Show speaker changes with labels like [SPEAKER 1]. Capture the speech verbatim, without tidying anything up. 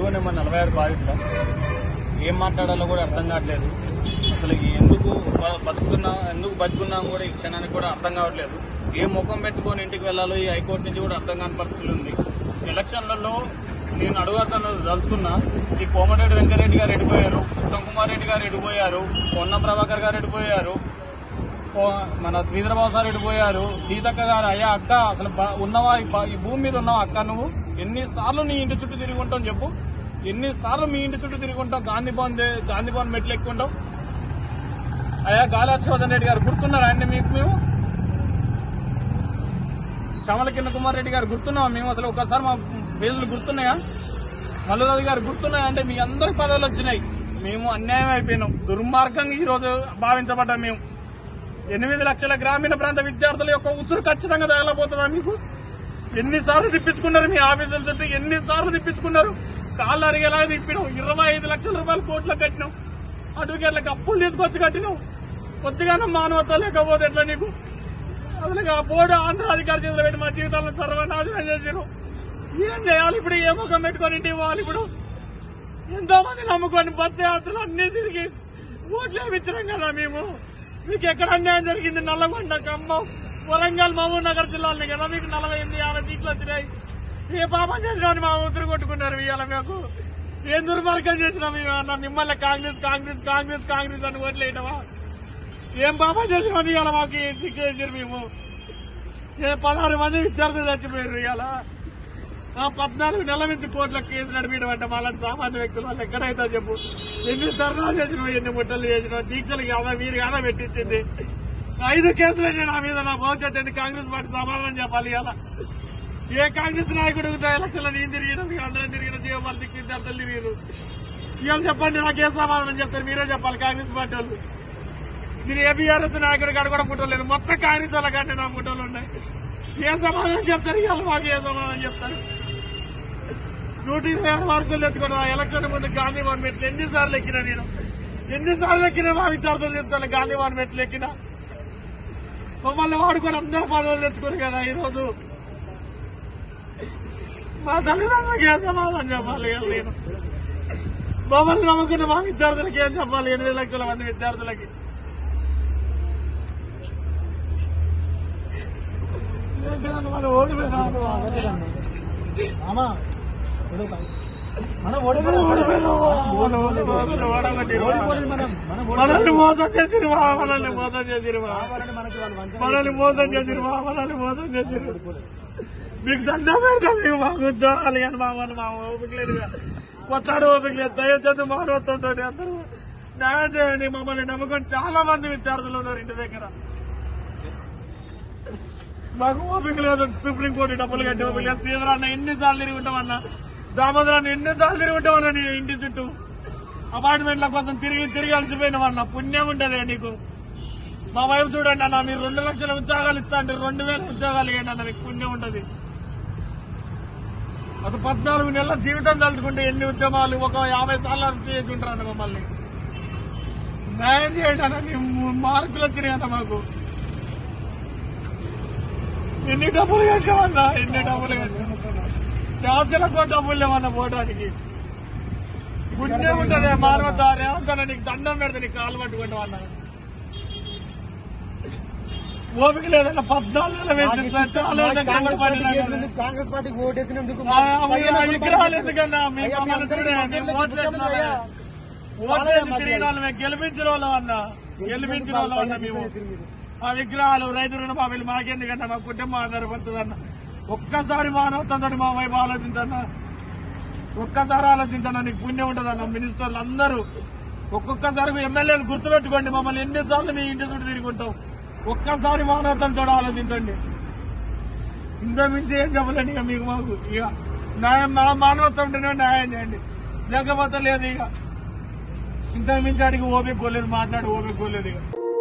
[SPEAKER 1] GO number నలభై ఆరు బాధితులం. ఏం మాట్లాడాలో కూడా అర్థం కావట్లేదు. అసలు ఎందుకు బతుకున్నా ఎందుకు బతుకున్నాం కూడా ఈ క్షణానికి కూడా అర్థం కావట్లేదు. ఏ ముఖం పెట్టుకొని ఇంటికి వెళ్లాలో ఈ హైకోర్టు నుంచి కూడా అర్థం కాని పరిస్థితి ఉంది. ఎలక్షన్లలో నేను అడుగుతాను తలుచుకున్నా, ఈ కోమటిరెడ్డి వెంకరెడ్డి గారు ఎడిపోయారు, ఉత్తమ్ కుమార్ రెడ్డి గారు ఎడిపోయారు, పొన్నం ప్రభాకర్ గారు ఎడిపోయారు, మన శ్రీధరబాబు సార్ ఎడిపోయారు, సీతక్క గారు. అయ్యా అక్క అసలు ఉన్నవా ఈ భూమి మీద ఉన్నావా అక్క? నువ్వు ఎన్నిసార్లు నీ ఇంటి చుట్టూ తిరిగి ఉంటావు చెప్పు? ఎన్నిసార్లు మీ ఇంటి చుట్టూ తిరిగి ఉంటావు? గాంధీ భవన్ గాంధీ భవన్ మెట్లు ఎక్కుంటావు. అయ్యా గాలి హర్షవర్ధన్ రెడ్డి గారు గుర్తున్నారా అండి మీకు? మేము చమల కింద కుమార్ రెడ్డి గారు గుర్తున్నావా మేము? అసలు ఒకసారి మా పేర్లు గుర్తున్నాయా? మల్లురాజు గారు గుర్తున్నాయా? అంటే మీ అందరికి పదవులు వచ్చినాయి. మేము అన్యాయం అయిపోయినాం, దుర్మార్గంగా ఈ రోజు భావించబడ్డాం. మేము ఎనిమిది లక్షల గ్రామీణ ప్రాంత విద్యార్థుల యొక్క ఉసురు ఖచ్చితంగా తగలబోతుందా మీకు? ఎన్నిసార్లు తిప్పించుకున్నారు మీ ఆఫీసుల చుట్టూ? ఎన్నిసార్లు తిప్పించుకున్నారు? కాళ్ళు అరిగేలాగా తిప్పినాం. ఇరవై ఐదు లక్షల రూపాయలు కోట్లకు కట్టినాం. అడ్వకేట్లకు అప్పులు తీసుకొచ్చి కట్టినాం. కొద్దిగానే మానవత్వం లేకపోతే ఎట్లా నీకు? అసలు ఆ బోర్డు ఆంధ్ర అధికారి చేతులు పెట్టి మా జీవితాలను సర్వనాశనం చేసారు. ఏం చేయాలి ఇప్పుడు? ఏ ముఖం పెట్టుకొని ఇంటికి పోవాలి ఇప్పుడు? ఎంతో మంది నమ్ముకొని బస్ యాత్రలు అన్ని తిరిగి ఓట్లు వేయించడం కదా మేము. మీకు ఎక్కడ అన్యాయం జరిగింది? నల్లగొండ, ఖమ్మం, వరంగల్, మహబూబ్ నగర్ జిల్లాలని కదా మీకు నలభై ఎనిమిది యాభై సీట్లు వచ్చినాయి. ఏ పాపం చేసినామని మా ఉత్తరు కొట్టుకున్నారు. ఇవాళ మీకు ఏం దుర్మార్గం చేసినాం ఇవాళ? మిమ్మల్ని కాంగ్రెస్ కాంగ్రెస్ కాంగ్రెస్ కాంగ్రెస్ అని ఓట్లు వేయటమా? ఏం పాపం చేసినామని ఇవాళ మాకు శిక్ష చేశారు. మేము పదహారు మంది విద్యార్థులు చచ్చిపోయారు. ఇవాళ పద్నాలుగు నెలల నుంచి కోట్ల కేసు నడిపించడం అంటే వాళ్ళని సామాన్య వ్యక్తులు వాళ్ళు ఎక్కడైతే చెప్పు? ఎన్ని ధర్నాలు చేసినావు, ఎన్ని ముట్టలు చేసినావు, దీక్షలు కాదా మీరు కాదా పెట్టించింది? ఐదు కేసులు నా మీద. నా భవిష్యత్తు ఎందుకు? కాంగ్రెస్ పార్టీ సమాధానం చెప్పాలి. ఇవాళ ఏ కాంగ్రెస్ నాయకుడు ఎలక్షన్లో నేను తిరిగిన, మీరు అందరం తిరిగిన, జీవపాలకి విద్యార్థులు తిరిగారు. ఇవాళ చెప్పండి, నాకే సమాధానం చెప్తారు? మీరే చెప్పాలి. కాంగ్రెస్ పార్టీ వాళ్ళు నేను ఏ బీఆర్ఎస్ నాయకుడి కాడ కూడా ఫోటోలు లేదు, మొత్తం కాంగ్రెస్ వాళ్ళ కంటే నా ఫోటోలు ఉన్నాయి. ఏ సమాధానం చెప్తారు? ఇవాళ మాకు ఏ సమాధానం చెప్తారు? నూట ఇరవై ఆరు మార్కులు తెచ్చుకోవడం ఎలక్షన్ ముందు గాంధీ భవన్ మెట్లు ఎన్నిసార్లు ఎక్కినా నేను? ఎన్నిసార్లు ఎక్కినా మా విద్యార్థులు తెచ్చుకోవాలి గాంధీ భవన్ మెట్లు ఎక్కినా? మమ్మల్ని వాడుకొని అందరూ పదవులు తెచ్చుకోరు కదా ఈరోజు. మా తల్లిదండ్రులకి ఏం సమాధానం చెప్పాలి? నేను మమ్మల్ని నమ్ముకున్న మా విద్యార్థులకి ఏం చెప్పాలి? ఎనిమిది లక్షల మంది విద్యార్థులకి మనం ఓడిపోయినా మనల్ని మోసం చేసిరు మనల్ని మోసం చేసిరు మనల్ని మోసం చేసిరు మనల్ని మోసం చేసిరు మీకు దండం పెడతాం. మీకు మాకు ఉద్యోగాలు కానీ మామూలు మా ఓపిక లేదు, కొట్లాడు ఓపిక లేదు. దయచేసి మానవత్వంతో అందరూ న్యాయం చేయండి. మమ్మల్ని నమ్ముకొని చాలా మంది విద్యార్థులు ఉన్నారు ఇంటి దగ్గర. మాకు ఓపిక లేదు. సుప్రీంకోర్టు డబ్బులు కట్టి ఓపిక లేదు. శ్రీధరాన్ని ఎన్నిసార్లు తిరిగి ఉంటామన్నా, దామోదరాన్ని ఎన్నిసార్లు తిరిగి ఉంటామన్నా నీ ఇంటి చుట్టూ అపార్ట్మెంట్ల కోసం తిరిగి తిరిగి అలసిపోయినామన్నా. పుణ్యం ఉంటది నీకు. మా వైపు చూడండి అన్న, మీరు రెండు లక్షల ఉద్యోగాలు ఇస్తా అంటే రెండు వేల ఉద్యోగాలు ఇవ్వండి అన్న, మీకు పుణ్యం ఉంటది. అసలు పద్నాలుగు నెలల జీవితం తలుచుకుంటే ఎన్ని ఉద్యమాలు, ఒక యాభై సార్లు అరెస్ట్ చేసి ఉంటారన్న. మమ్మల్ని న్యాయం చేయండి అన్న. మార్కులు వచ్చినాయి అన్న మాకు. ఎన్ని డబ్బులు కట్టామన్నా, ఎన్ని డబ్బులు కట్టాం? చాచలకు డబ్బులు లేవన్న పోవడానికి. పుణ్యం ఉంటుంది మానవత. రేవంతన్న నీకు దండం పెడితే నీకు కాలు పట్టుకుంటాం అన్న. ఓపిక లేదన్న. పద్నాలుగు
[SPEAKER 2] కాంగ్రెస్ పార్టీకి ఓటేసినందుకు
[SPEAKER 1] విగ్రహాలు ఎందుకన్నా? మీకు ఓట్లు వేసిన ఓట్లేసి తిరిగిన వాళ్ళు మేము గెలిపించిన వాళ్ళం అన్న, గెలిపించిన వాళ్ళం అన్న. మేము ఆ విగ్రహాలు రైతు రుణమాఫీలు మాకెందుకన్నా? మా కుటుంబం ఆధారపడుతుందన్న. ఒక్కసారి మానవతంతో మా వైపు ఆలోచించన్నా, ఒక్కసారి ఆలోచించన్నా. నీకు పుణ్యం ఉంటుందన్న. మినిస్టర్లు అందరూ ఒక్కొక్కసారి ఎమ్మెల్యేలు గుర్తుపెట్టుకోండి. మమ్మల్ని ఎన్నిసార్లు మీ ఇంటి చుట్టూ తిరుగుంటాం. ఒక్కసారి మానవతంతో ఆలోచించండి. ఇంత మించి ఏం చెప్పలేండి ఇక మీకు. మాకు ఇక న్యాయం మా మానవత్వం ఉంటేనే న్యాయం చేయండి, లేకపోతే లేదు. ఇక ఇంత మించి అడిగి ఓపిక కోలేదు, మాట్లాడి ఓపిక కోలేదు ఇక.